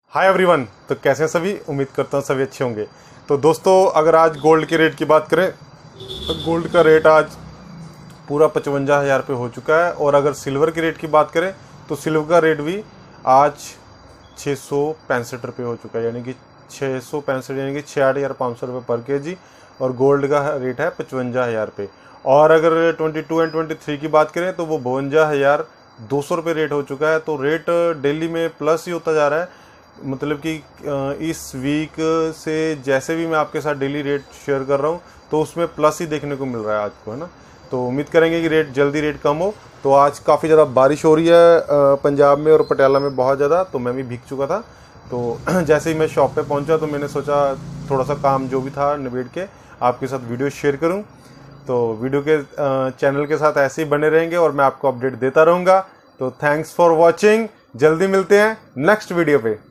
Hi everyone. तो कैसे हैं सभी? उम्मीद करता हूँ सभी अच्छे होंगे। तो दोस्तों, अगर आज गोल्ड के रेट की बात करें तो गोल्ड का रेट आज पूरा 55,000 पे हो चुका है। और अगर सिल्वर के रेट की बात करें तो सिल्वर का रेट भी आज 665 रुपये हो चुका है, यानी कि 665 यानी कि 66,500 रुपये पर केजी। और गोल्ड का रेट है 55,000 पे। और अगर 22 एंड 23 की बात करें तो वो 52,200 रुपये रेट हो चुका है। तो रेट डेली में प्लस ही होता जा रहा है। मतलब कि इस वीक से जैसे भी मैं आपके साथ डेली रेट शेयर कर रहा हूँ तो उसमें प्लस ही देखने को मिल रहा है आज को, है ना। तो उम्मीद करेंगे कि रेट कम हो। तो आज काफ़ी ज़्यादा बारिश हो रही है पंजाब में और पटियाला में बहुत ज़्यादा, तो मैं भी भीग चुका था। तो जैसे ही मैं शॉप पे पहुंचा तो मैंने सोचा थोड़ा सा काम जो भी था निबेड़ के आपके साथ वीडियो शेयर करूं। तो वीडियो के चैनल के साथ ऐसे ही बने रहेंगे और मैं आपको अपडेट देता रहूँगा। तो थैंक्स फॉर वॉचिंग। जल्दी मिलते हैं नेक्स्ट वीडियो पे।